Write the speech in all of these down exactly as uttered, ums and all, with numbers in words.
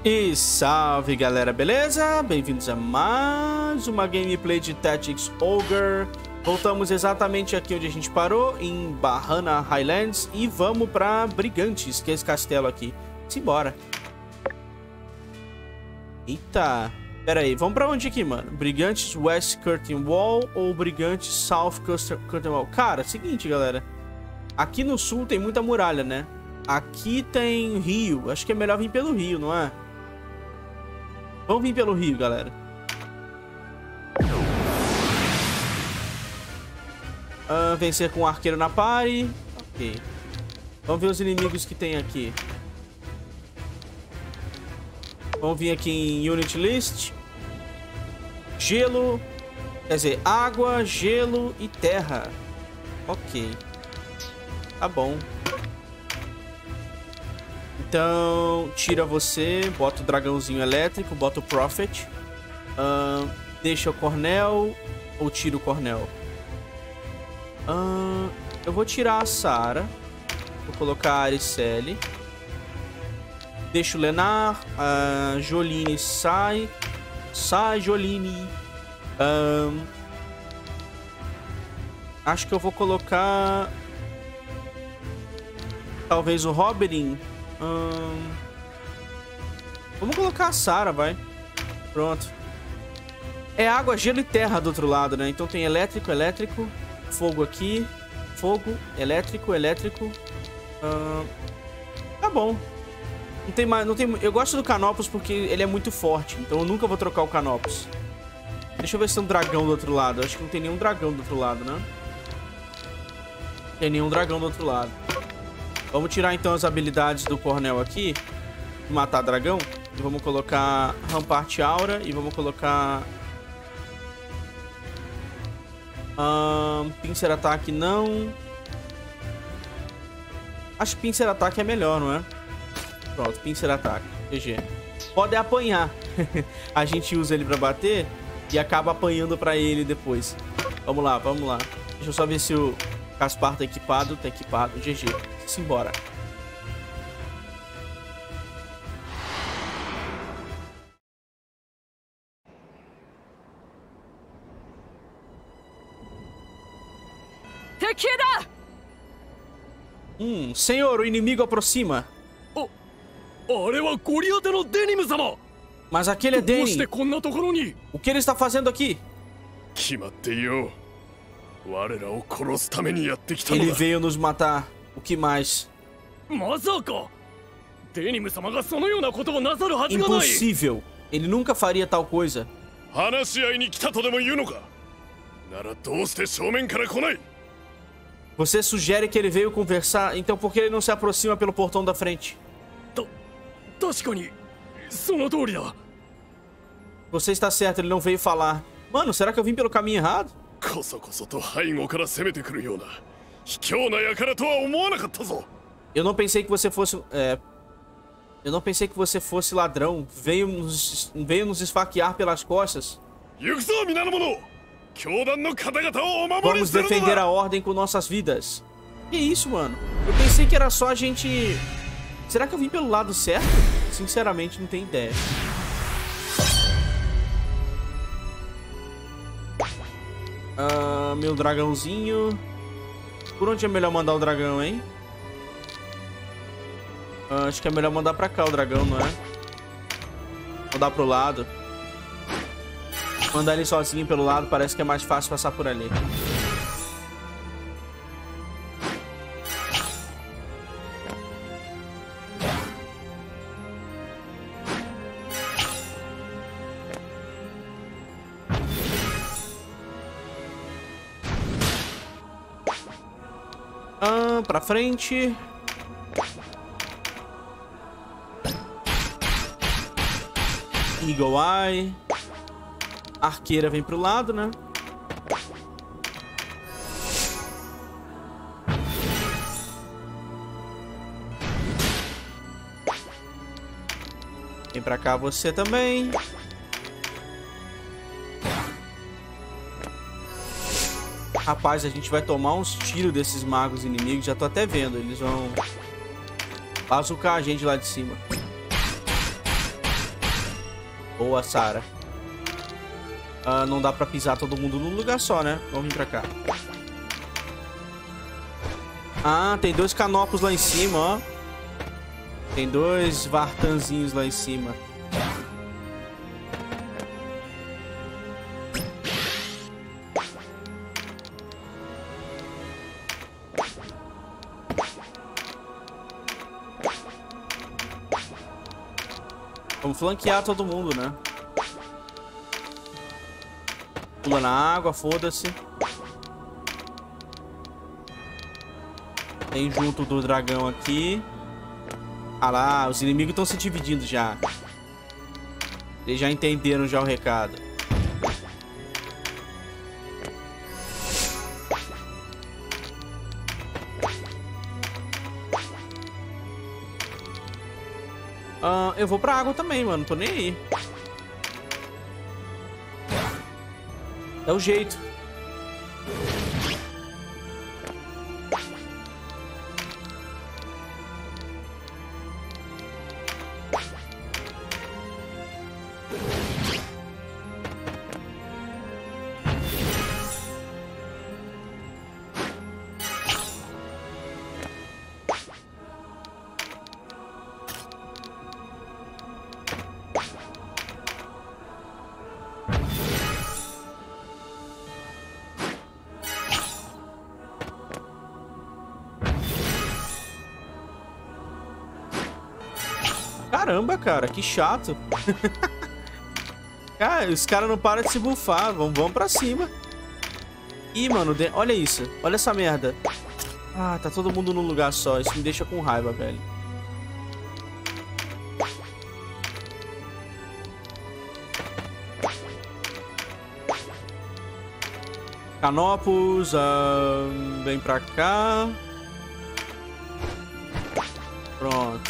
E salve galera, beleza? Bem-vindos a mais uma gameplay de Tactics Ogre. Voltamos exatamente aqui onde a gente parou, em Bahana Highlands. E vamos pra Brigantes, que é esse castelo aqui. Simbora. Eita, pera aí, vamos pra onde aqui, mano? Brigantes West Curtain Wall ou Brigantes South Curtain Wall? Cara, seguinte, galera. Aqui no sul tem muita muralha, né? Aqui tem rio. Acho que é melhor vir pelo rio, não é? Vamos vir pelo rio, galera. Ah, vencer com um arqueiro na party. Ok. Vamos ver os inimigos que tem aqui. Vamos vir aqui em Unit List. Gelo. Quer dizer, água, gelo e terra. Ok. Tá bom. Então, tira você, bota o dragãozinho elétrico, bota o Prophet. Uh, deixa o Cornel ou tira o Cornel? Uh, eu vou tirar a Sara. Vou colocar a Aricele. Deixa o Lenar. A uh, Joline sai. Sai, Joline. Uh, acho que eu vou colocar... Talvez o Roberin. Hum... Vamos colocar a Sara, vai. Pronto. É água, gelo e terra do outro lado, né? Então tem elétrico, elétrico. Fogo aqui. Fogo, elétrico, elétrico. Hum... Tá bom. Não tem mais, não tem... Eu gosto do Canopus porque ele é muito forte. Então eu nunca vou trocar o Canopus. Deixa eu ver se tem um dragão do outro lado. Acho que não tem nenhum dragão do outro lado, né? Não tem nenhum dragão do outro lado. Vamos tirar então as habilidades do Cornel aqui. Matar dragão. E vamos colocar Rampart Aura. E vamos colocar... Um, Pincer Ataque não. Acho que Pincer Ataque é melhor, não é? Pronto, Pincer Ataque. G G. Pode apanhar. A gente usa ele pra bater e acaba apanhando pra ele depois. Vamos lá, vamos lá. Deixa eu só ver se o Caspar tá equipado. Tá equipado. G G. Simbora. Hum, senhor, o inimigo aproxima. Mas aquele é Denim. O que ele está fazendo aqui? Ele veio nos matar. O que mais? Impossível. Ele nunca faria tal coisa. Você sugere que ele veio conversar, então por que ele não se aproxima pelo portão da frente? Você está certo, ele não veio falar. Mano, será que eu vim pelo caminho errado? Eu não pensei que você fosse... É, eu não pensei que você fosse ladrão. Veio nos, veio nos esfaquear pelas costas. Vamos defender a ordem com nossas vidas. Que isso, mano? Eu pensei que era só a gente... Será que eu vim pelo lado certo? Sinceramente, não tenho ideia. Ah, meu dragãozinho. Por onde é melhor mandar o dragão, hein? Ah, acho que é melhor mandar pra cá o dragão, não é? Mandar pro lado. Mandar ele sozinho pelo lado parece que é mais fácil passar por ali. Ah, pra frente. Eagle Eye. Arqueira vem pro lado, né? Vem pra cá você também. Rapaz, a gente vai tomar uns tiros desses magos inimigos. Já tô até vendo. Eles vão bazucar a gente lá de cima. Boa, Sarah. Ah, não dá pra pisar todo mundo num lugar só, né? Vamos vir pra cá. Ah, tem dois canopos lá em cima, ó. Tem dois vartanzinhos lá em cima. Vamos flanquear todo mundo, né? Pula na água, foda-se. Tem junto do dragão aqui. Ah lá, os inimigos estão se dividindo já. Eles já entenderam já o recado. Ah, eu vou pra água também, mano. Tô nem aí. É o jeito. Caramba, cara, que chato. Cara, os caras não param de se bufar. Vamos, vamos pra cima. Ih, mano, de... olha isso. Olha essa merda. Ah, tá todo mundo num lugar só. Isso me deixa com raiva, velho. Canopus, ah, vem pra cá. Pronto.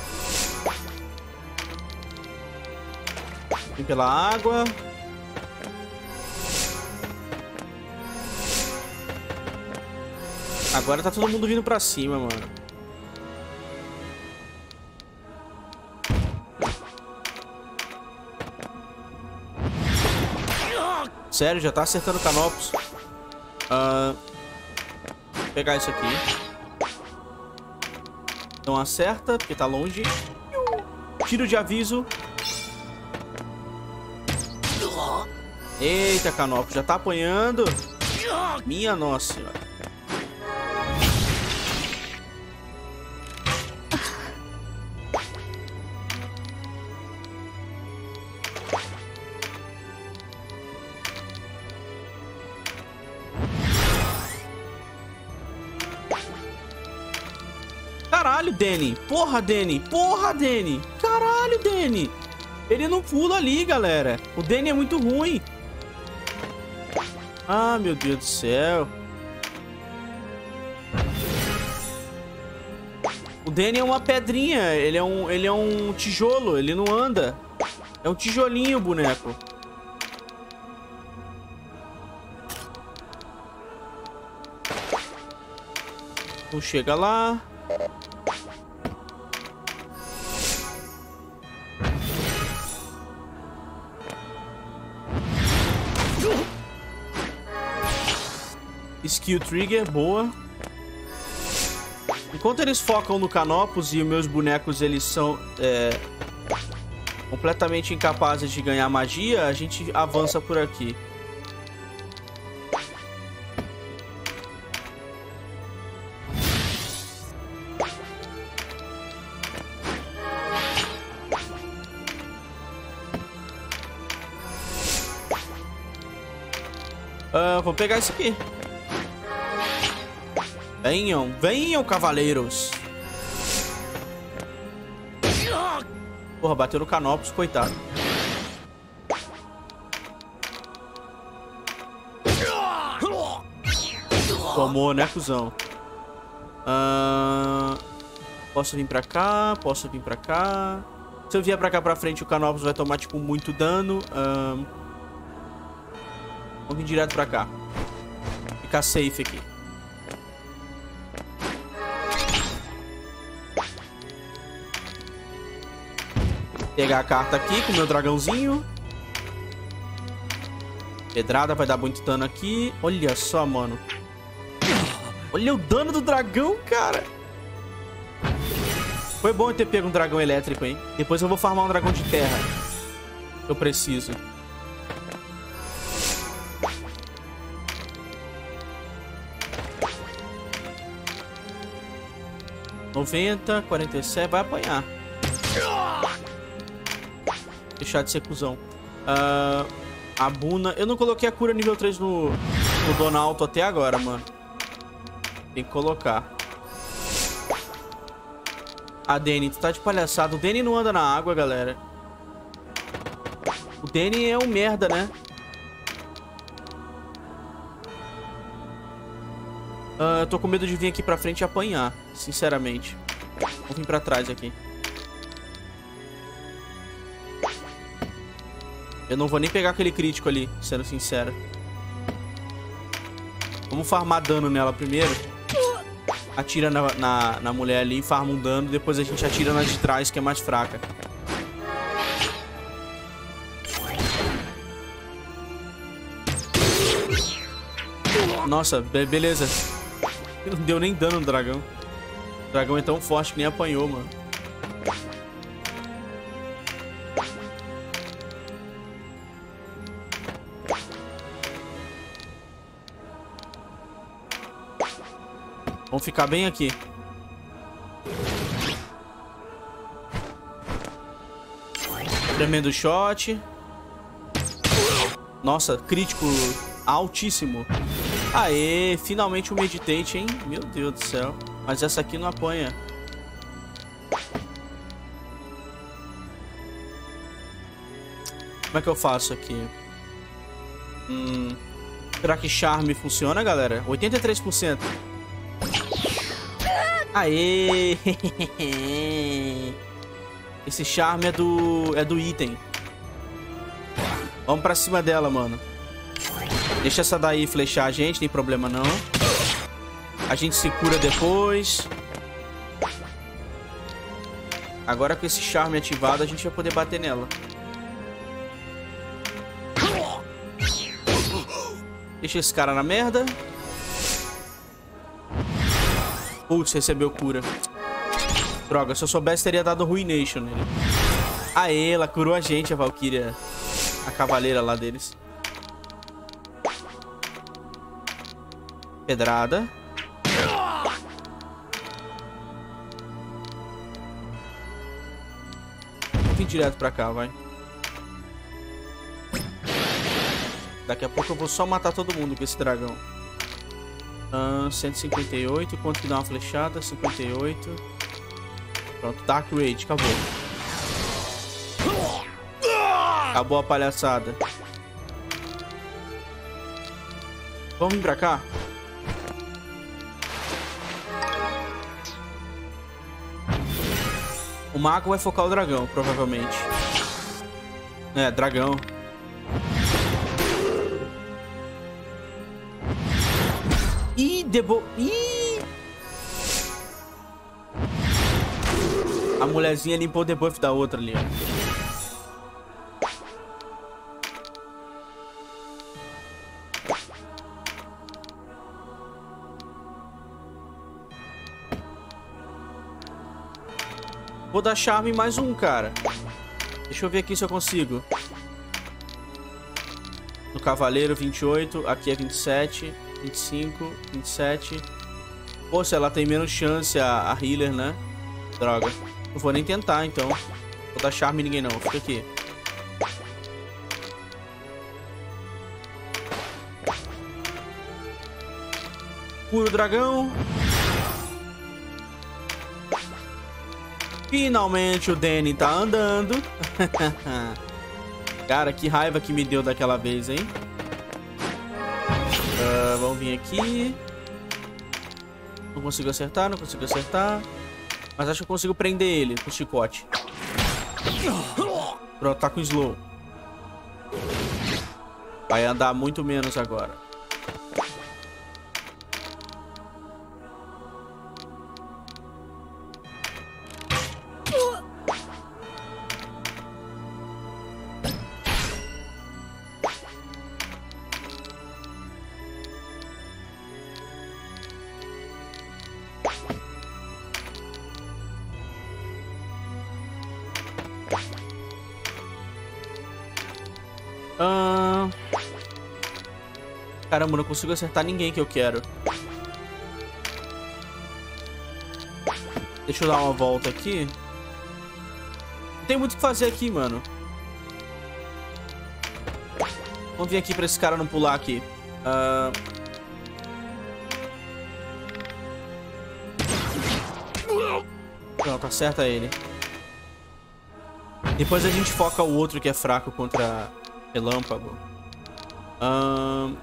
Vem pela água. Agora tá todo mundo vindo pra cima, mano. Sério, já tá acertando canopus. Uh, vou pegar isso aqui. Não acerta, porque tá longe. Tiro de aviso. Eita, canopus, já tá apanhando. Minha nossa senhora. Caralho, Danny. Porra, Danny. Porra, Danny. Caralho, Danny. Ele não pula ali, galera. O Danny é muito ruim. Ah, meu Deus do céu. O Danny é uma pedrinha. Ele é um, ele é um tijolo. Ele não anda. É um tijolinho, boneco. Então chega lá. Skill Trigger, boa. Enquanto eles focam no Canopus e os meus bonecos eles são é, completamente incapazes de ganhar magia, a gente avança por aqui. Uh, vou pegar isso aqui. Venham, venham, cavaleiros. Porra, bateu no Canopus, coitado. Tomou, né, cuzão? Uh, posso vir pra cá, posso vir pra cá. Se eu vier pra cá pra frente, o Canopus vai tomar, tipo, muito dano. Uh, vamos vir direto pra cá. Ficar safe aqui. Pegar a carta aqui com o meu dragãozinho. Pedrada vai dar muito dano aqui. Olha só, mano. Olha o dano do dragão, cara. Foi bom eu ter pego um dragão elétrico, hein? Depois eu vou farmar um dragão de terra. Eu preciso. noventa, quarenta e sete. Vai apanhar. Deixar de ser cuzão. Uh, a Buna... Eu não coloquei a cura nível três no, no Donalto até agora, mano. Tem que colocar. A Dani, tu tá de palhaçada. O Dani não anda na água, galera. O Dani é um merda, né? Uh, eu tô com medo de vir aqui pra frente e apanhar, sinceramente. Vou vir pra trás aqui. Eu não vou nem pegar aquele crítico ali, sendo sincero. Vamos farmar dano nela primeiro. Atira na, na, na mulher ali, farma um dano. Depois a gente atira na de trás, que é mais fraca. Nossa, be beleza. Não deu nem dano no dragão. O dragão é tão forte que nem apanhou, mano. Vamos ficar bem aqui. Tremendo shot. Nossa, crítico altíssimo. Aê, finalmente o Meditate, hein? Meu Deus do céu. Mas essa aqui não apanha. Como é que eu faço aqui? Hum, será que Charme funciona, galera? oitenta e três por cento. Aê! Esse Charme é do, é do item. Vamos pra cima dela, mano. Deixa essa daí flechar a gente, tem problema não. A gente se cura depois. Agora com esse Charme ativado, a gente vai poder bater nela. Deixa esse cara na merda. Putz, recebeu cura. Droga, se eu soubesse, teria dado Ruination nele. Aê, ela curou a gente, a Valkyria. A cavaleira lá deles. Pedrada. Vou vir direto pra cá, vai. Daqui a pouco eu vou só matar todo mundo com esse dragão. Uh, cento e cinquenta e oito. Quanto que dá uma flechada? cinquenta e oito. Pronto, Dark Rage, acabou. Acabou a palhaçada. Vamos vir pra cá? O mago vai focar o dragão, provavelmente. É, dragão. Ih, debo... Ih! A mulherzinha limpou o debuff da outra ali, ó. Vou dar charme mais um, cara. Deixa eu ver aqui se eu consigo. No cavaleiro, vinte e oito. Aqui é vinte e sete. vinte e cinco, vinte e sete. Poxa, ela tem menos chance, a, a healer, né? Droga. Não vou nem tentar, então. Vou dar charme em ninguém, não. Fica aqui. Cura o dragão. Finalmente o Danny tá andando. Cara, que raiva que me deu daquela vez, hein? Uh, vamos vir aqui. Não consigo acertar, não consigo acertar. Mas acho que eu consigo prender ele com o chicote. Pronto, tá com slow. Vai andar muito menos agora. Ah... Caramba, não consigo acertar ninguém que eu quero. Deixa eu dar uma volta aqui. Não tem muito o que fazer aqui, mano. Vamos vir aqui pra esse cara não pular aqui. Ah... Pronto, acerta ele. Depois a gente foca o outro que é fraco contra relâmpago. Um...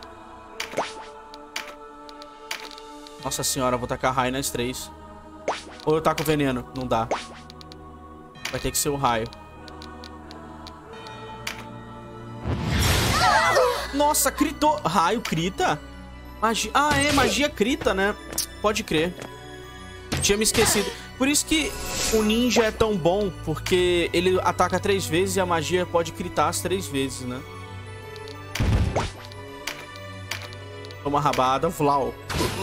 Nossa senhora, vou tacar raio nas três. Ou eu taco veneno? Não dá. Vai ter que ser o raio. Nossa, critou. Raio crita? Magia... Ah, é, magia crita, né? Pode crer. Tinha me esquecido. Por isso que o ninja é tão bom, porque ele ataca três vezes e a magia pode critar as três vezes, né? Toma rabada, Vlau.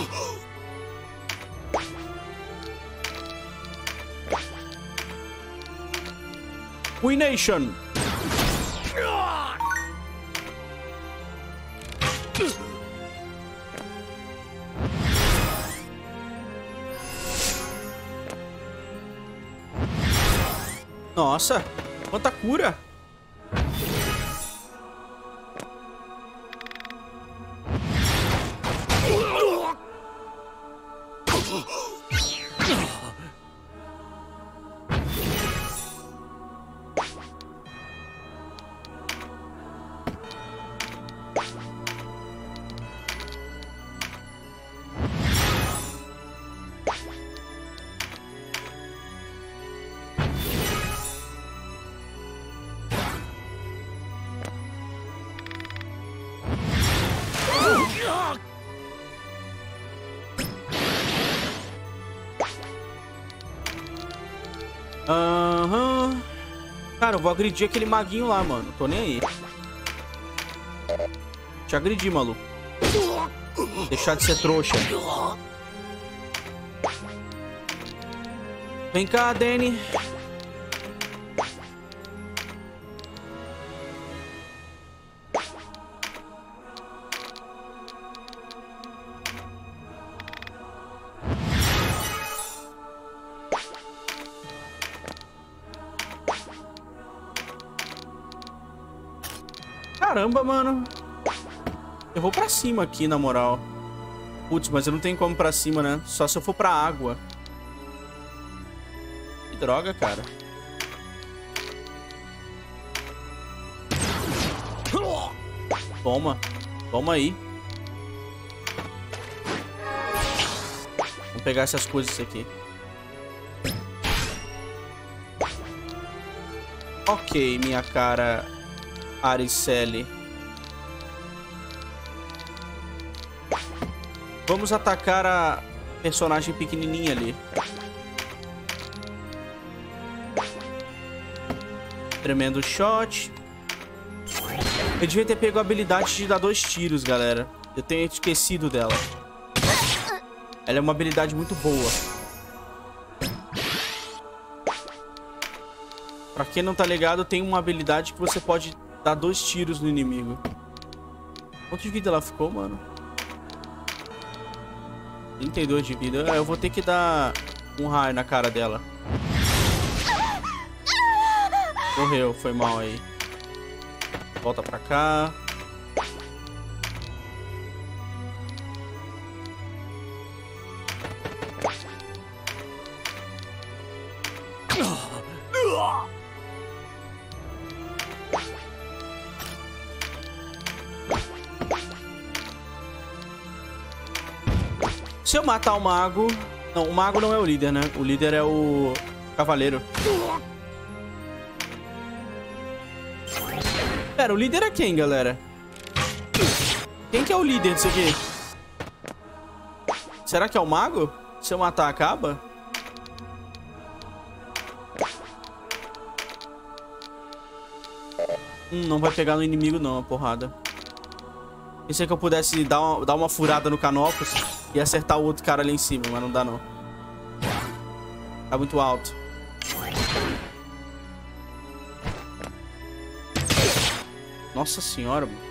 Wination. Nossa, quanta cura. Aham. Uhum. Cara, eu vou agredir aquele maguinho lá, mano. Tô nem aí. Te agredi, maluco. Deixar de ser trouxa. Vem cá, Danny. Caramba, mano. Eu vou pra cima aqui, na moral. Putz, mas eu não tenho como ir pra cima, né? Só se eu for pra água. Que droga, cara. Toma. Toma aí. Vamos pegar essas coisas aqui. Ok, minha cara... Ariceli. Vamos atacar a personagem pequenininha ali. Tremendo shot. Eu devia ter pego a habilidade de dar dois tiros, galera. Eu tenho esquecido dela. Ela é uma habilidade muito boa. Pra quem não tá ligado, tem uma habilidade que você pode dar dois tiros no inimigo. Quanto de vida ela ficou, mano? trinta e dois de vida. Eu vou ter que dar um raio na cara dela. Morreu, foi mal aí. Volta pra cá. Se eu matar o mago... Não, o mago não é o líder, né? O líder é o cavaleiro. Pera, o líder é quem, galera? Quem que é o líder disso aqui? Será que é o mago? Se eu matar, acaba? Hum, não vai pegar no inimigo não, a porrada. Pensei que eu pudesse dar uma, dar uma furada no Canopus e acertar o outro cara ali em cima, mas não dá não. Tá muito alto. Nossa senhora, mano.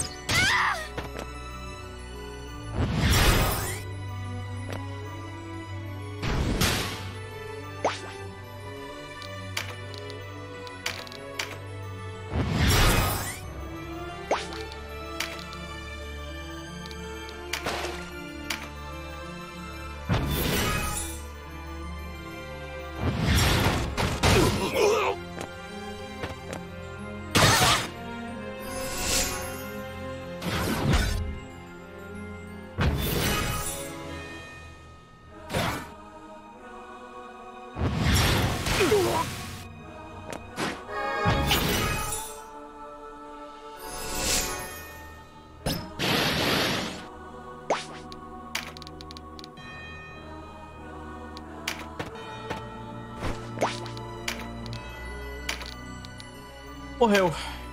Morreu.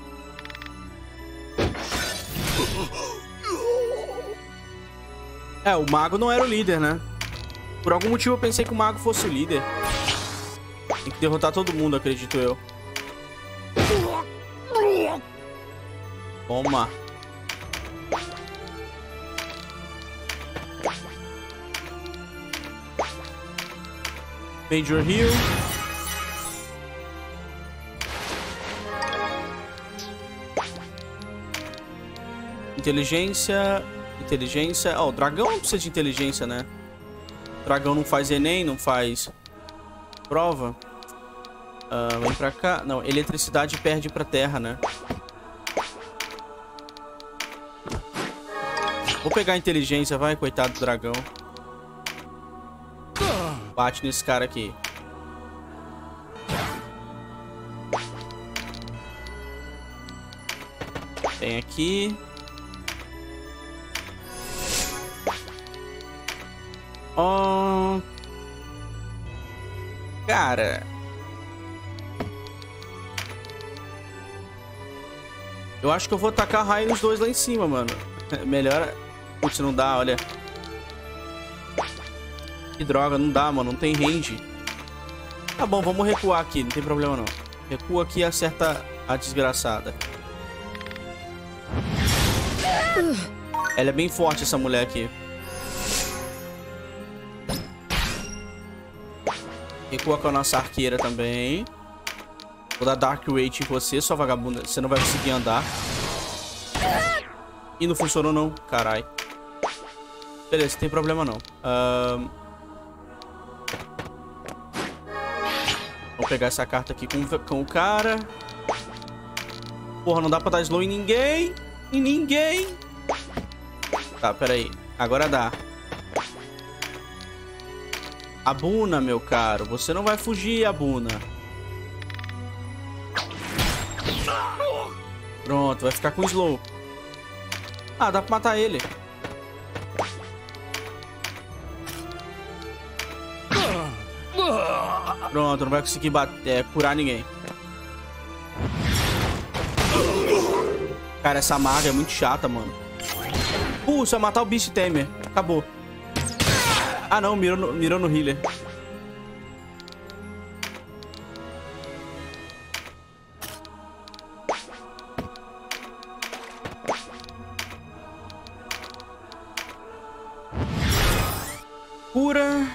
É, o mago não era o líder, né? Por algum motivo eu pensei que o mago fosse o líder. Tem que derrotar todo mundo, acredito eu. Toma. Major Heal. Inteligência. Inteligência. Ó, oh, o dragão não precisa de inteligência, né? O dragão não faz Enem, não faz prova. Uh, vem pra cá. Não, eletricidade perde pra terra, né? Vou pegar a inteligência, vai, coitado do dragão. Bate nesse cara aqui. Tem aqui. Oh. Cara. Eu acho que eu vou tacar raio nos dois lá em cima, mano. Melhor... Putz, não dá, olha. Que droga, não dá, mano. Não tem range. Tá bom, vamos recuar aqui. Não tem problema, não. Recua aqui e acerta a desgraçada. Ela é bem forte, essa mulher aqui. Recua com a nossa arqueira também. Vou dar Dark Rage em você, sua vagabunda. Você não vai conseguir andar. Ih, não funcionou não. Carai. Beleza, não tem problema não. Um... Vamos pegar essa carta aqui com, com o cara. Porra, não dá pra dar slow em ninguém. Em ninguém. Tá, peraí. Agora dá. Abuna, meu caro. Você não vai fugir, Abuna. Pronto, vai ficar com slow. Ah, dá pra matar ele. Pronto, não vai conseguir bater, é, curar ninguém. Cara, essa maga é muito chata, mano. Uh, só matar o Beast Tamer. Acabou. Ah, não, mirou no, mirou no healer. Cura.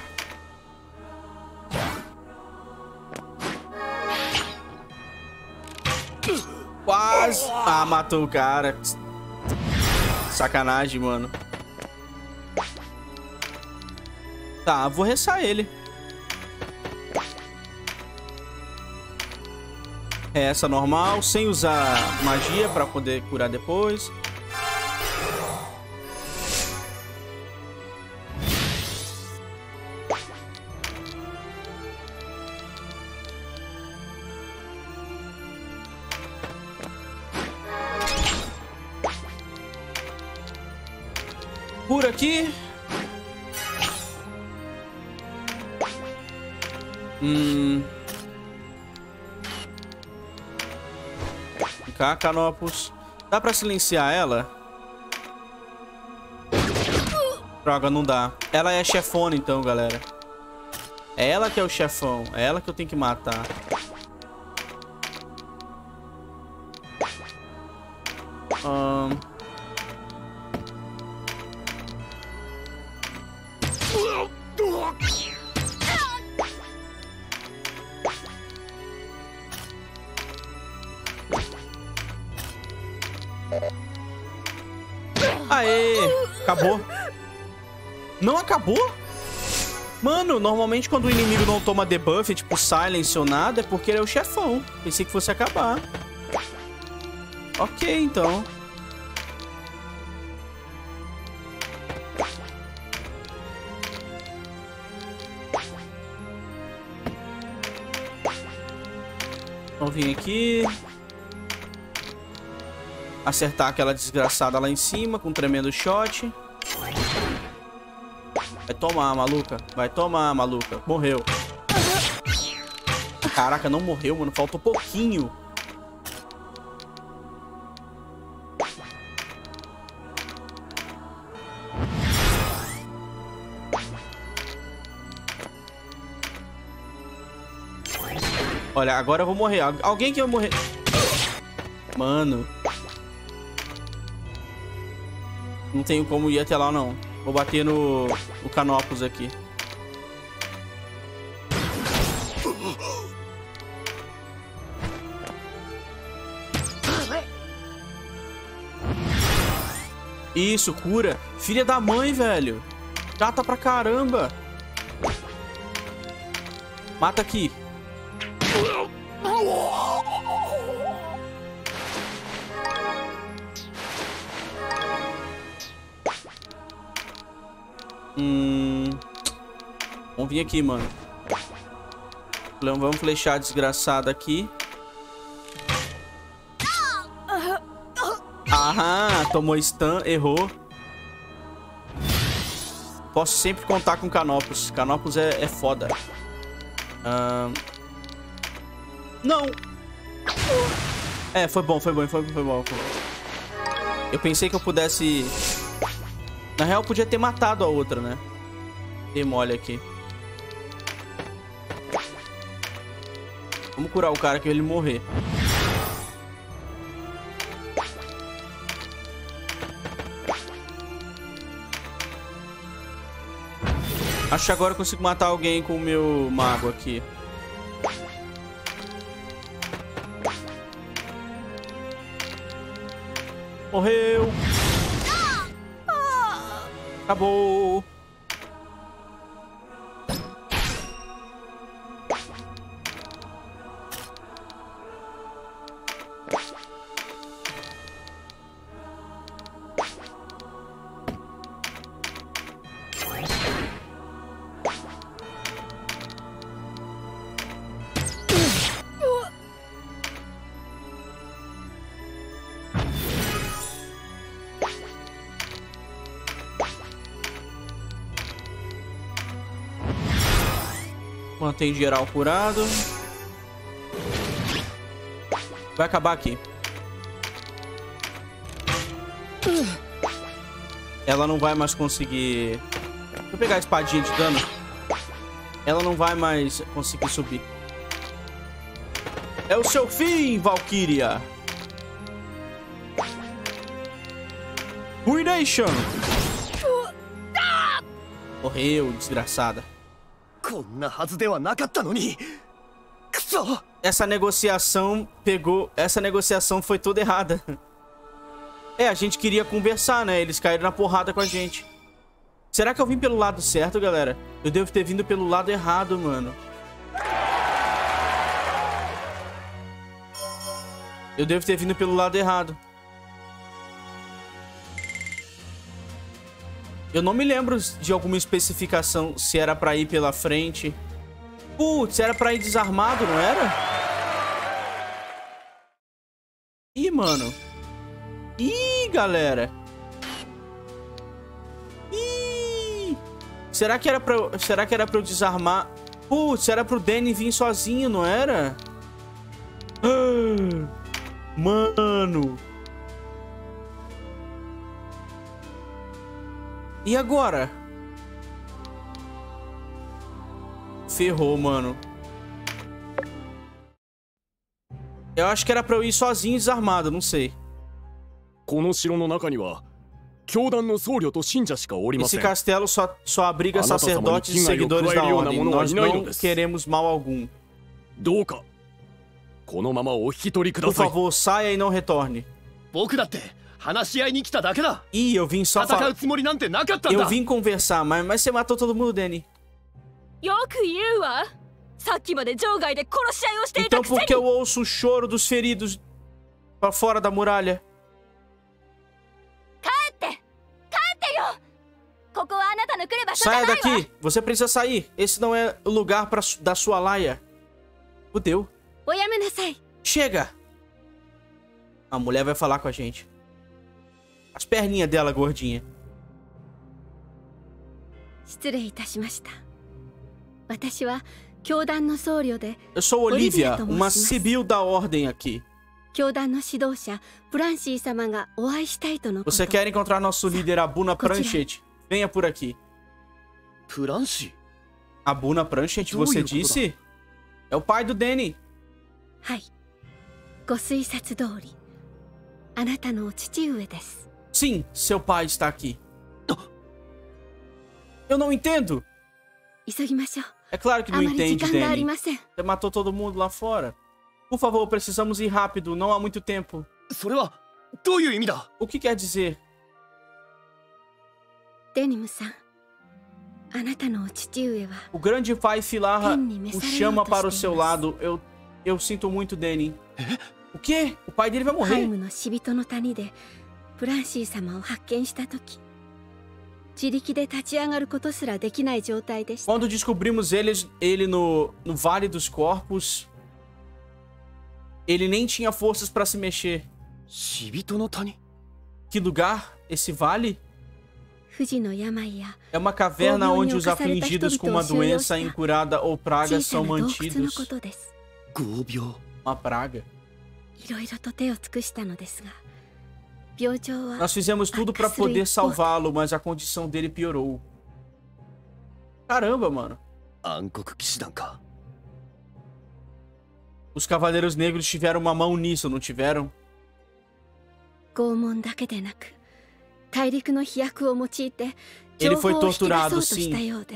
Quase. Ah, matou o cara. Sacanagem, mano. Tá, vou ressar ele. É essa normal, sem usar magia pra poder curar depois. Cura aqui. Hum. Cá, Canopus. Dá pra silenciar ela? Droga, não dá. Ela é chefona então, galera. É ela que é o chefão. É ela que eu tenho que matar. Um... Aê! Acabou. Não acabou? Mano, normalmente quando o inimigo não toma debuff, tipo silence ou nada, é porque ele é o chefão. Pensei que fosse acabar. Ok, então. Vamos vir aqui. Acertar aquela desgraçada lá em cima com um tremendo shot. Vai tomar, maluca. Vai tomar, maluca. Morreu. Caraca, não morreu, mano. Faltou pouquinho. Olha, agora eu vou morrer. Alguém que vai morrer. Mano. Não tenho como ir até lá, não. Vou bater no, no Canopus aqui. Isso, cura. Filha da mãe, velho. Chata pra caramba. Mata aqui. Hum... Vamos vir aqui, mano. Vamos flechar a desgraçada aqui. Aham, tomou stun, errou. Posso sempre contar com Canopus. Canopus é, é foda. Hum... Não! É, foi bom, foi bom, foi, foi bom. Eu pensei que eu pudesse... Na real, podia ter matado a outra, né? Dei mole aqui. Vamos curar o cara que ele morrer. Acho que agora eu consigo matar alguém com o meu mago aqui. Morreu. Acabou. Mantém geral curado. Vai acabar aqui. Ela não vai mais conseguir... Deixa eu pegar a espadinha de dano. Ela não vai mais conseguir subir. É o seu fim, Valkyria. Ruination. Morreu, desgraçada. Essa negociação pegou... Essa negociação foi toda errada. É, a gente queria conversar, né? Eles caíram na porrada com a gente. Será que eu vim pelo lado certo, galera? Eu devo ter vindo pelo lado errado, mano. Eu devo ter vindo pelo lado errado. Eu não me lembro de alguma especificação se era pra ir pela frente. Putz, era pra ir desarmado, não era? Ih, mano. Ih, galera. Ih. Será que era pra, eu, será que era pra eu desarmar? Putz, era pro Danny vir sozinho, não era? Ah, mano. E agora? Ferrou, mano. Eu acho que era pra eu ir sozinho desarmado, não sei. Esse castelo só, só abriga sacerdotes e seguidores da ordem. Nós não queremos mal algum. Por favor, saia e não retorne. Ih, eu vim só falar. Eu vim conversar, mas, mas você matou todo mundo, Danny. Então por que eu ouço o choro dos feridos pra fora da muralha? Saia daqui! Você precisa sair! Esse não é o lugar pra, da sua laia. Fudeu. Chega! A mulher vai falar com a gente. As perninhas dela, gordinha. Eu sou Olivia, uma civil da ordem aqui. Você quer encontrar nosso líder Abuna Pranchet? Venha por aqui. Abuna Pranchet, você disse? É o pai do Danny. Sim, seu pai está aqui. Eu não entendo. É claro que não entende, Danny. Você matou todo mundo lá fora. Por favor, precisamos ir rápido. Não há muito tempo. O que quer dizer? O grande pai Filarra o chama para o seu lado. Eu, eu sinto muito, Danny. O quê? O pai dele vai morrer. Quando descobrimos ele, ele no, no Vale dos Corpos, ele nem tinha forças para se mexer. Que lugar? Esse vale? É uma caverna onde os afligidos com uma doença incurada ou praga são mantidos. Uma praga. Nós fizemos tudo para poder salvá-lo, mas a condição dele piorou. Caramba, mano. Os Cavaleiros Negros tiveram uma mão nisso, não tiveram? Ele foi torturado, sim.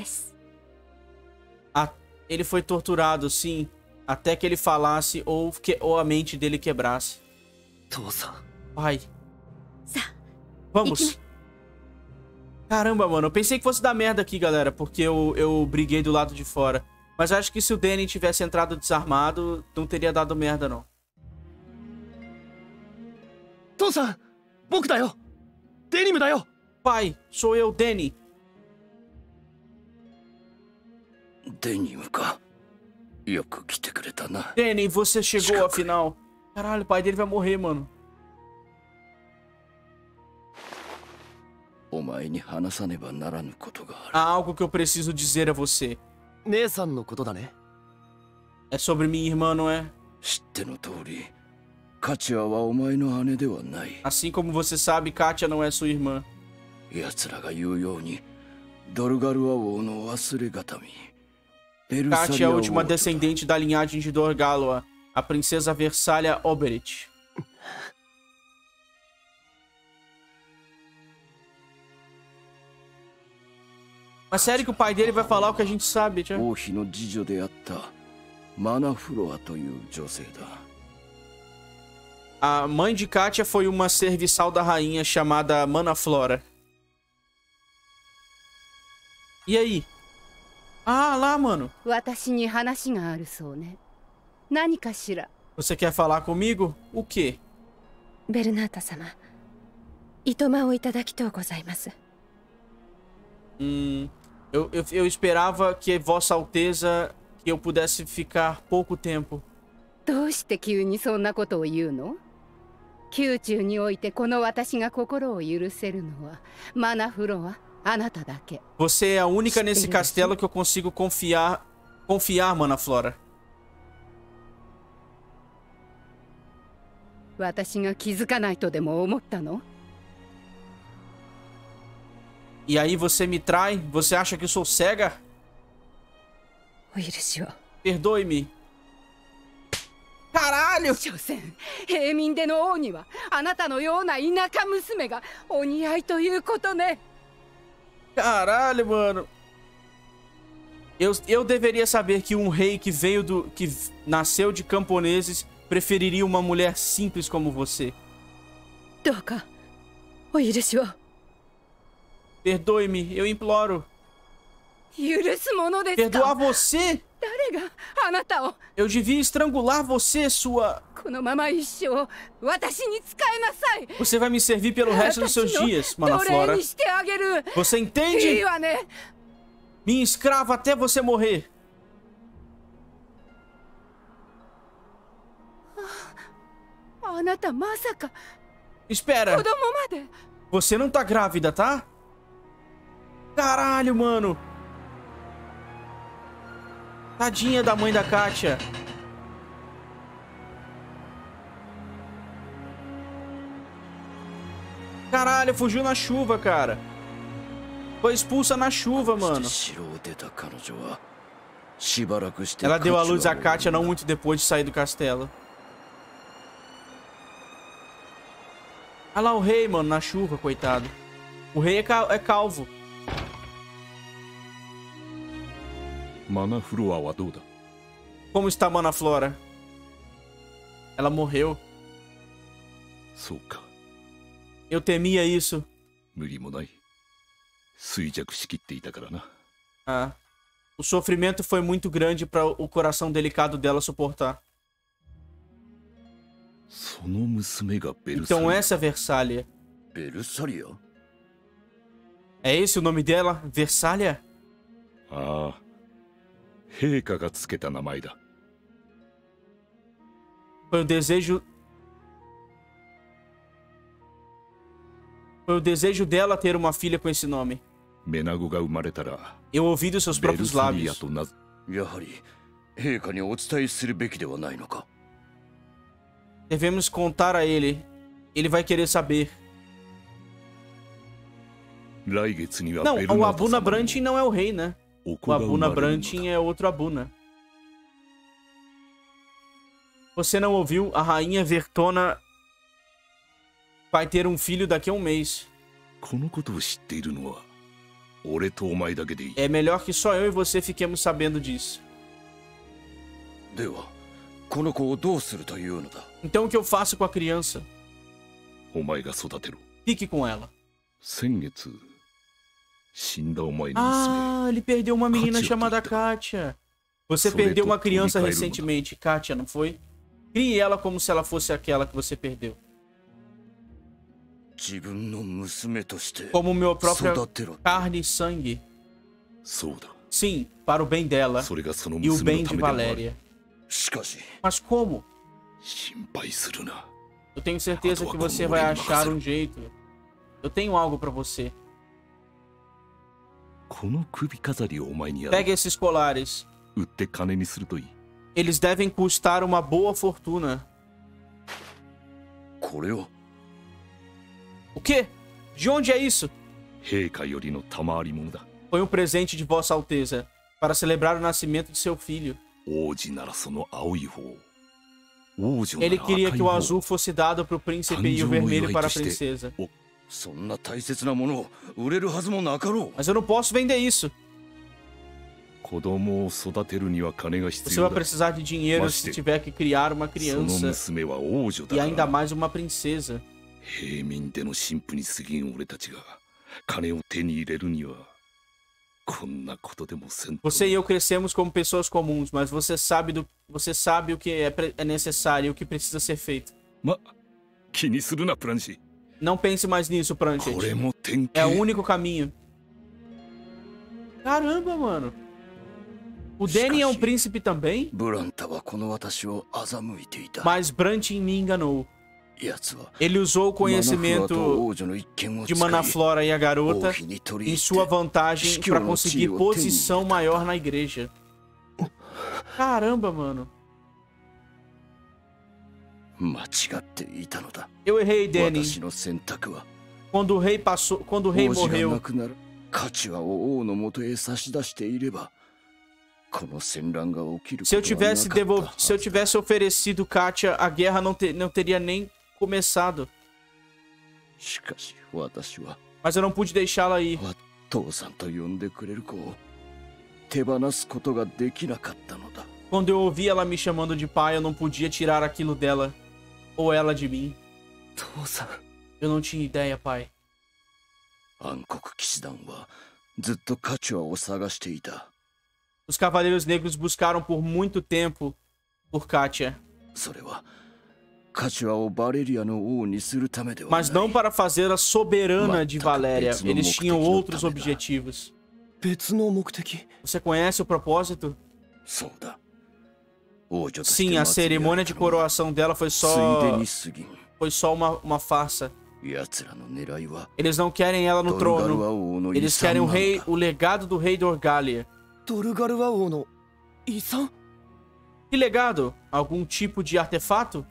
A... Ele foi torturado, sim. Até que ele falasse ou, que... ou a mente dele quebrasse. Pai. Vamos. Caramba, mano. Eu pensei que fosse dar merda aqui, galera. Porque eu, eu briguei do lado de fora. Mas acho que se o Danny tivesse entrado desarmado, não teria dado merda, não. Pai, sou eu, Danny. Danny, você chegou afinal. Caralho, o pai dele vai morrer, mano. Há algo que eu preciso dizer a você. É sobre minha irmã, não é? Assim como você sabe, Katia não é sua irmã. Katia é a última descendente da linhagem de Dorgaloa, a princesa Versalia Oberith. Mas sério que o pai dele vai falar o que a gente sabe, tia? A mãe de Katia foi uma serviçal da rainha chamada Manaflora. E aí? Ah, lá, mano. Você quer falar comigo? O quê? Hum, eu, eu, eu esperava que Vossa Alteza, que eu pudesse ficar pouco tempo. Você é a única nesse castelo que eu consigo confiar, confiar, Manaflora. E aí você me trai? Você acha que eu sou cega? Perdoe-me. Caralho! Caralho! 所詮平民での王にはあなたのような田舎娘がお似合いということね。 Caralho, mano. Eu, eu deveria saber que um rei que veio do... que nasceu de camponeses preferiria uma mulher simples como você. どうかお許しを。 Perdoe-me, eu imploro. 許すものですか。 Perdoar você? 誰があなたを。 Eu devia estrangular você, sua... このまま一生私に仕えなさい。 Você vai me servir pelo resto dos seus dias, 奴隷 Manaflora. にしてあげる。 Você いい entende? わね。 Minha escrava até você morrer. あなたまさか Espera. 子供まで。 Você não tá grávida, tá? Caralho, mano. Tadinha da mãe da Katia. Caralho, fugiu na chuva, cara. Foi expulsa na chuva, mano. Ela deu a luz a Katia não muito depois de sair do castelo. Olha lá o rei, mano, na chuva, coitado. O rei é, cal é calvo. Como está Manaflora? Ela morreu. Eu temia isso. Ah. O sofrimento foi muito grande para o coração delicado dela suportar. Então essa é Versália. É esse o nome dela? Versália? Ah. Foi o desejo... Foi o desejo dela ter uma filha com esse nome. Eu ouvi dos seus próprios lábios. Devemos contar a ele. Ele vai querer saber. Não, o Abuna Brantin não é o rei, né? O Abuna Brantin é outro Abuna. Você não ouviu? A rainha Vertona vai ter um filho daqui a um mês. É melhor que só eu e você fiquemos sabendo disso. Então o que eu faço com a criança? Fique com ela. Ah, ele perdeu uma menina chamada Katia. Você perdeu uma criança recentemente, Katia, não foi? Crie ela como se ela fosse aquela que você perdeu. Como meu próprio carne e sangue. Sim, para o bem dela e o bem de Valéria. Mas como? Eu tenho certeza que você vai achar um jeito. Eu tenho algo pra você. Pegue esses colares. Eles devem custar uma boa fortuna. O quê? De onde é isso? Foi um presente de Vossa Alteza para celebrar o nascimento de seu filho. Ele queria que o azul fosse dado para o príncipe e o vermelho para a princesa. Mas eu não posso vender isso. Você vai precisar de dinheiro se tiver que criar uma criança. E ainda mais uma princesa. Você e eu crescemos como pessoas comuns, mas você sabe, do, você sabe o que é, é necessário e o que precisa ser feito. Não pense mais nisso, Pranchet. É o único caminho. Caramba, mano. O Danny é um príncipe também? Mas Brantin me enganou. Ele usou o conhecimento de Manaflora e a garota em sua vantagem para conseguir posição maior na igreja. Caramba, mano. Eu errei, Danny. Quando o rei passou, quando o rei morreu, Se eu tivesse devol... se eu tivesse oferecido Katia, a guerra não, te... não teria nem começado. Mas eu não pude deixá-la ir. Quando eu ouvi ela me chamando de pai, eu não podia tirar aquilo dela. Ou ela de mim. Eu não tinha ideia, pai. Os Cavaleiros Negros buscaram por muito tempo por Katia. Mas não para fazê-la soberana de Valéria. Eles tinham outros objetivos. Você conhece o propósito? Sim, a cerimônia de coroação dela foi só... Foi só uma, uma farsa. Eles não querem ela no trono. Eles querem o rei, o legado do rei Dorgalia. Que legado? Algum tipo de artefato?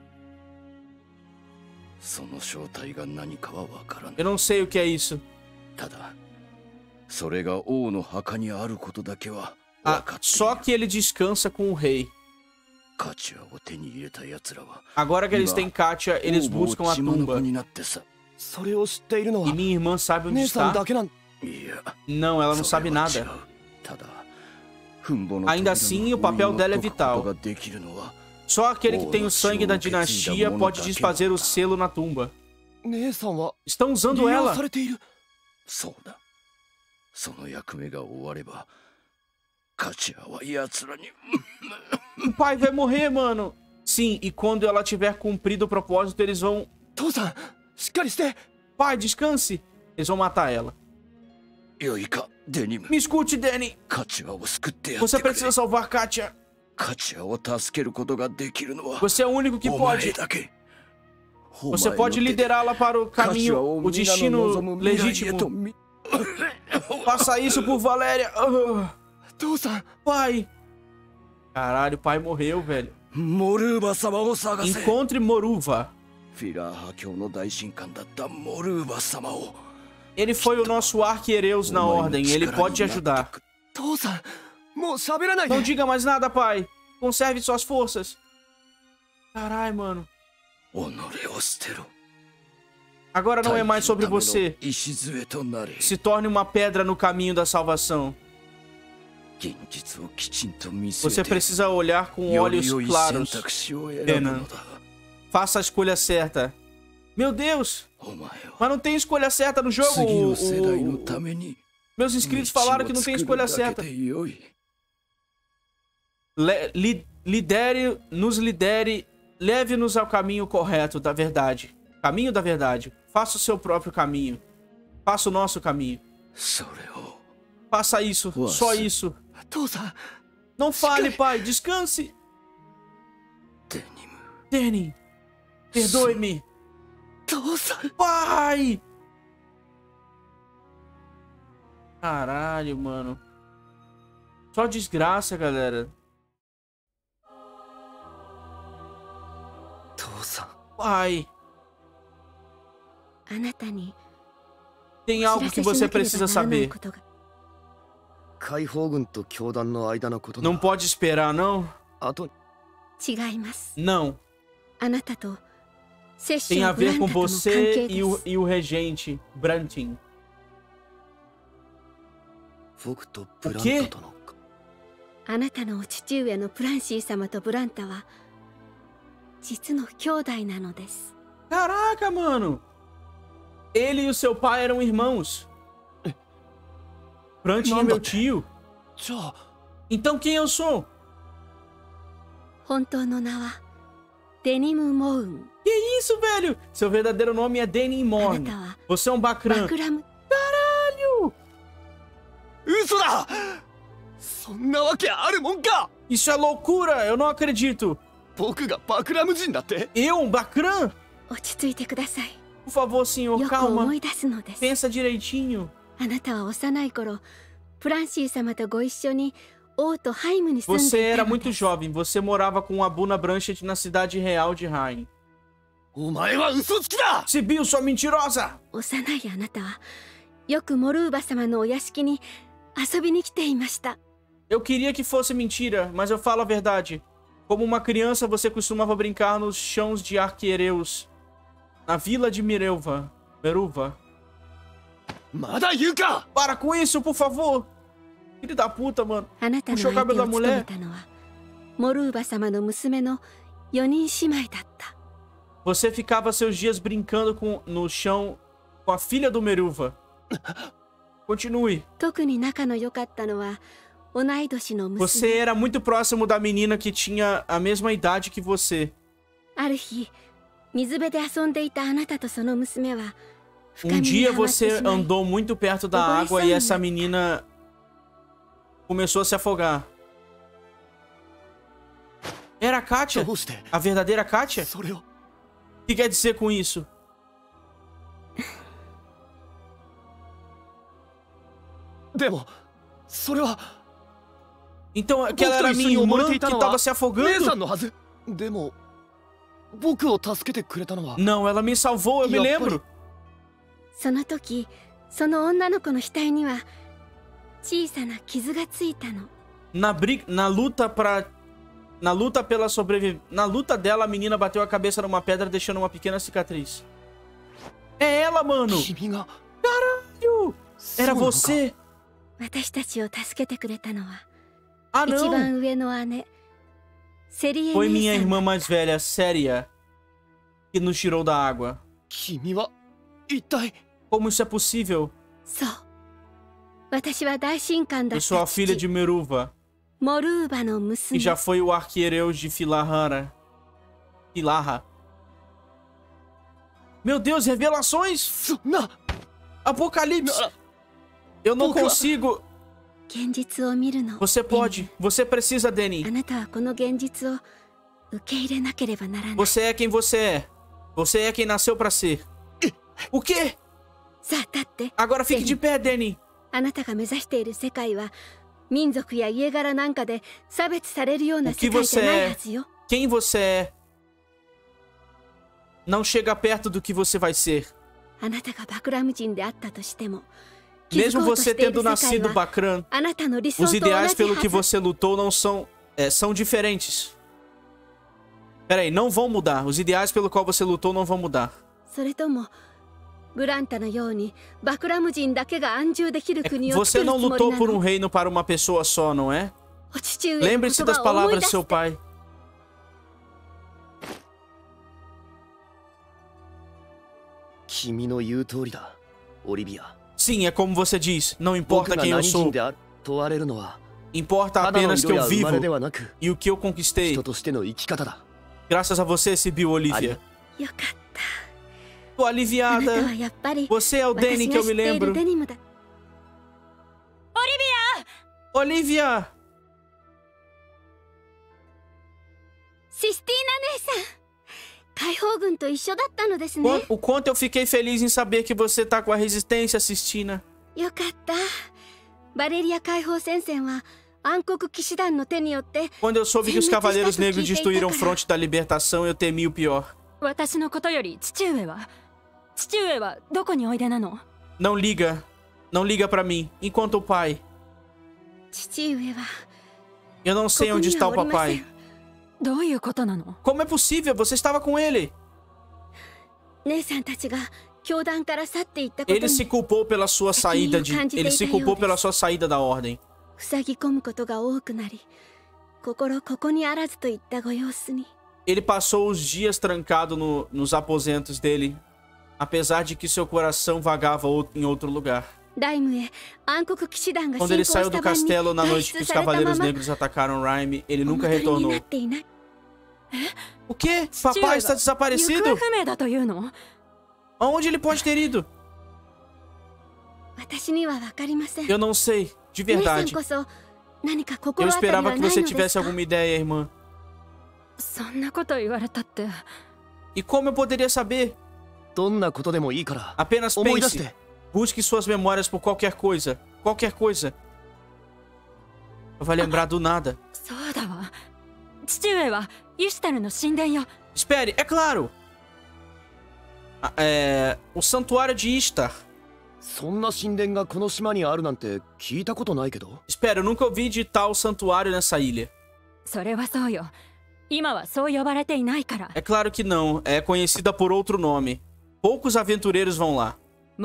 Eu não sei o que é isso. Ah, só que ele descansa com o rei. Agora que eles têm Katia, eles buscam a tumba. E minha irmã sabe onde está? Não, ela não sabe nada. Ainda assim, o papel dela é vital. Só aquele que tem o sangue da dinastia pode desfazer o selo na tumba. Estão usando ela. O pai vai morrer, mano. Sim, e quando ela tiver cumprido o propósito, eles vão... Pai, descanse. Eles vão matar ela. Me escute, Danny. Você precisa salvar Katia. Você é o único que pode. Você pode liderá-la para o caminho, o destino legítimo. Faça isso por Valéria. Uh. Pai. Caralho, o pai morreu, velho. Encontre Moruva. Ele foi o nosso arquereus na ordem. Ele pode te ajudar. Não diga mais nada, pai. Conserve suas forças. Caralho, mano. Agora não é mais sobre você. Se torne uma pedra no caminho da salvação. Você precisa olhar com olhos claros, Kenan. Faça a escolha certa. Meu Deus! Mas não tem escolha certa no jogo. O, o... Meus inscritos falaram que não tem escolha certa. Le li lidere, nos lidere, leve-nos ao caminho correto da verdade. Caminho da verdade. Faça o seu próprio caminho. Faça o nosso caminho. Faça isso, só isso. Não fale, pai, descanse. Danny, perdoe-me. Pai! Caralho, mano. Só desgraça, galera. Pai. Tem algo que você precisa saber. Não pode esperar, não? Não. Tem a ver com você e o, e o regente, Brantin. O quê? Caraca, mano! Ele e o seu pai eram irmãos. Brantin é meu tio. Então quem eu sou? Que isso, velho? Seu verdadeiro nome é Danny Morn. Você é um Bakran. Caralho! Isso é loucura! Eu não acredito! Eu, um Bakran? Por favor, senhor, calma. Pensa direitinho. Você era muito jovem. Você morava com Abuna Branchet na cidade real de Hain. Sibyl, sua mentirosa! Eu queria que fosse mentira, mas eu falo a verdade. Como uma criança, você costumava brincar nos chãos de Arquereus. Na vila de Miruva. Miruva. Para com isso, por favor! Filho da puta, mano. Puxou o cabelo da mulher. Você ficava seus dias brincando com, no chão com a filha do Miruva. Continue. Você era muito próximo da menina que tinha a mesma idade que você. Um dia você andou muito perto da água e essa menina começou a se afogar. Era a Katia? A verdadeira Katia? O que quer dizer com isso? Então aquela era minha irmã que estava se afogando? Não, ela me salvou, eu me lembro. Na briga, na luta pra... Na luta pela sobrevivência... Na luta dela, a menina bateu a cabeça numa pedra, deixando uma pequena cicatriz. É ela, mano! Caralho! Era você! Ah, não! Foi minha irmã mais velha, Séria, que nos tirou da água. Como isso é possível? Eu sou a filha de Miruva, que já foi o arqueireu de Filahara. Filarra. Meu Deus, revelações! Apocalipse! Eu não consigo... Você pode. Você precisa, Danny. Você é quem você é. Você é quem nasceu pra ser. O quê? Agora fique de pé, Danny. O que você é? Quem você é? Não chega perto do que você vai ser. Mesmo você tendo nascido Bakran, os ideais pelo que você lutou não são... É, são diferentes. Peraí, não vão mudar. Os ideais pelo qual você lutou não vão mudar. É, você não lutou por um reino para uma pessoa só, não é? Lembre-se das palavras do seu pai. Sim, é como você diz. Não importa quem eu sou. Importa apenas que eu vivo e o que eu conquistei. Graças a você, Sibyl Olivia. Tô aliviada. Você é o Danny que eu me lembro. Olivia! Olivia! O quanto eu fiquei feliz em saber que você tá com a resistência, Sistina. Quando eu soube que os Cavaleiros Negros destruíram o fronte da libertação, eu temi o pior. Não liga. Não liga pra mim. Enquanto o pai. Eu não sei onde está o papai. Como é possível? Você estava com ele. Ele se culpou pela sua saída de... Ele se culpou pela sua saída da ordem. Ele passou os dias trancado no, nos aposentos dele, apesar de que seu coração vagava em outro lugar. Quando ele saiu do castelo na noite que os Cavaleiros Negros atacaram Rhyme, ele nunca retornou. O quê? Papai está desaparecido? Aonde ele pode ter ido? Eu não sei, de verdade. Eu esperava que você tivesse alguma ideia, irmã. E como eu poderia saber? Apenas pense. Busque suas memórias por qualquer coisa. Qualquer coisa. Não vai lembrar do nada. Espere, é claro. É... O santuário de Ishtar. Espera, eu nunca ouvi de tal santuário nessa ilha. É claro que não, é conhecida por outro nome. Poucos aventureiros vão lá.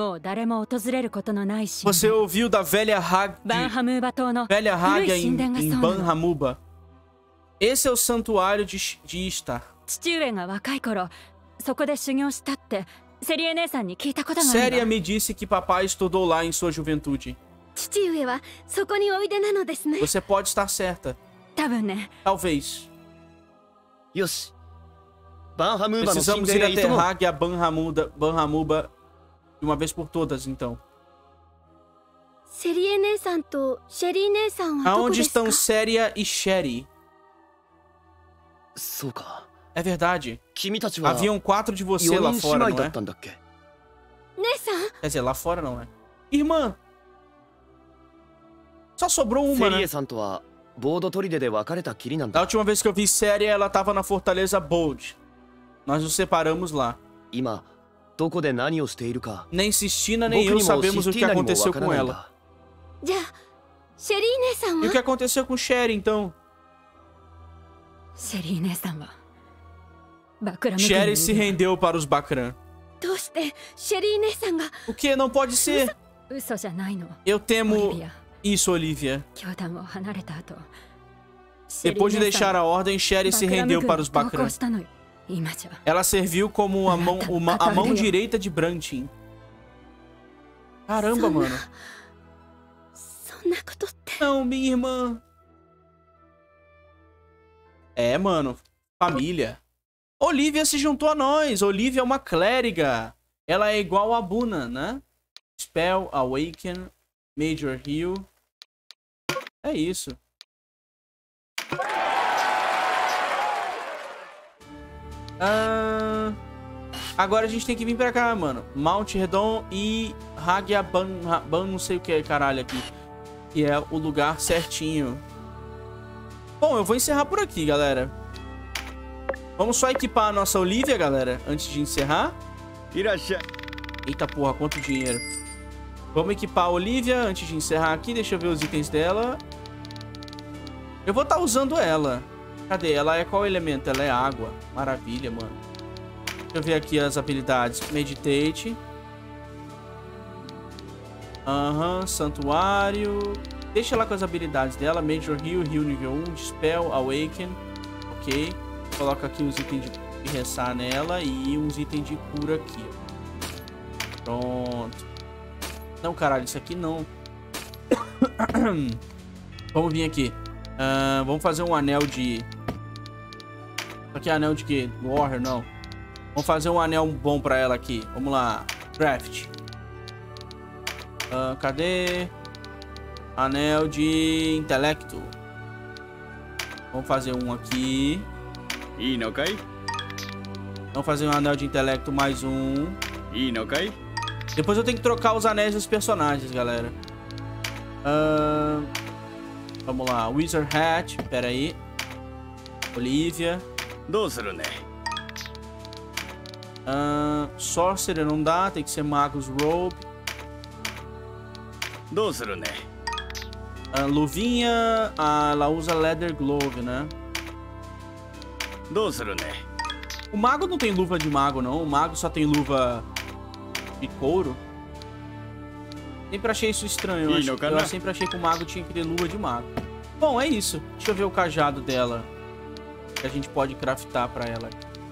Você ouviu da velha Hag de... velha Hagia em, em Banhamuba? Esse é o santuário de, de Ishtar. Séria me disse que papai estudou lá em sua juventude. Você pode estar certa. Talvez. Precisamos ir até Hagia Banhamuba, Banhamuba de uma vez por todas, então. Aonde estão Séria e Sherry? É verdade. Haviam quatro de você lá fora, não é? Quer dizer, lá fora não é. Irmã! Só sobrou uma, né? Da última vez que eu vi Séria, ela tava na Fortaleza Bold. Nós nos separamos lá. Nem Sistina nem eu sabemos o que aconteceu com ela. E o que aconteceu com Sherry, então? Sherry se rendeu para os Bakran. O que? Não pode ser? Eu temo isso, Olivia. Depois de deixar a ordem, Sherry se rendeu para os Bakran. Ela serviu como a mão, uma, a mão direita de Brantin. Caramba, mano. Não, minha irmã. É, mano. Família. Olivia se juntou a nós. Olivia é uma clériga. Ela é igual a Buna, né? Spell, Awaken, Major Heal. É isso. Ah, agora a gente tem que vir pra cá, mano. Mount Redon e Hagia Ban, Ban não sei o que é, caralho, aqui. Que é o lugar certinho. Bom, eu vou encerrar por aqui, galera. Vamos só equipar a nossa Olivia, galera, antes de encerrar. Eita porra, quanto dinheiro. Vamos equipar a Olivia antes de encerrar aqui. Deixa eu ver os itens dela. Eu vou estar usando ela. Cadê? Ela é qual elemento? Ela é água. Maravilha, mano. Deixa eu ver aqui as habilidades. Meditate. Aham, uhum, santuário. Deixa ela com as habilidades dela. Major Heal, Heal nível um. Dispel, Awaken. Ok. Coloca aqui uns itens de ressar nela. E uns itens de cura aqui. Pronto. Não, caralho, isso aqui não. Vamos vir aqui. Uh, vamos fazer um anel de... Isso aqui é anel de quê? Warrior, não. Vamos fazer um anel bom pra ela aqui. Vamos lá. Craft. Uh, cadê? Anel de intelecto. Vamos fazer um aqui. Vamos fazer um anel de intelecto mais um. Depois eu tenho que trocar os anéis dos personagens, galera. Uh, vamos lá. Wizard Hat. Pera aí. Olivia. Uh, Sorcerer não dá. Tem que ser Magus Robe. Uh, luvinha. Ah, ela usa Leather Glove, né? O mago não tem luva de mago, não. O mago só tem luva de couro. Sempre achei isso estranho. Eu, acho, eu sempre achei que o mago tinha que ter luva de mago. Bom, é isso. Deixa eu ver o cajado dela. Que a gente pode craftar pra ela.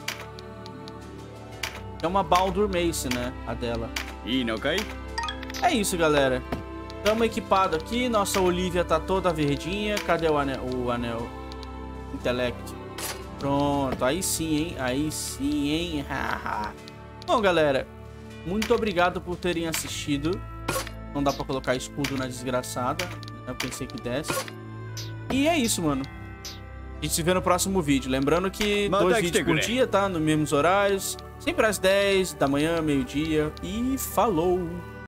É uma Baldur Mace, né? A dela. É isso, galera. Estamos equipados aqui. Nossa Olivia tá toda verdinha. Cadê o anel? O anel intelecto. Pronto. Aí sim, hein? Aí sim, hein? Bom, galera. Muito obrigado por terem assistido. Não dá pra colocar escudo na desgraçada. Eu pensei que desse. E é isso, mano. A gente se vê no próximo vídeo. Lembrando que dois vídeos por dia, tá? Nos mesmos horários. Sempre às dez da manhã, meio-dia. E falou!